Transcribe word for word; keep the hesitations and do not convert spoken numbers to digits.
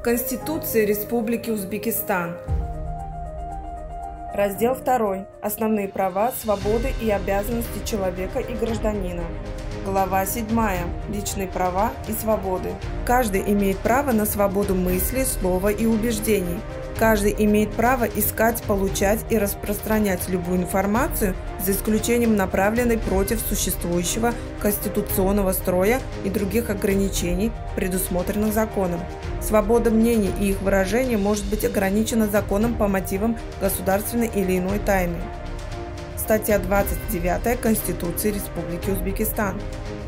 Конституции Республики Узбекистан. Раздел второй. Основные права, свободы и обязанности человека и гражданина. Глава седьмая. Личные права и свободы. Каждый имеет право на свободу мысли, слова и убеждений. Каждый имеет право искать, получать и распространять любую информацию, за исключением направленной против существующего конституционного строя и других ограничений, предусмотренных законом. Свобода мнений и их выражения может быть ограничена законом по мотивам государственной или иной тайны. Статья двадцать девятая Конституции Республики Узбекистан.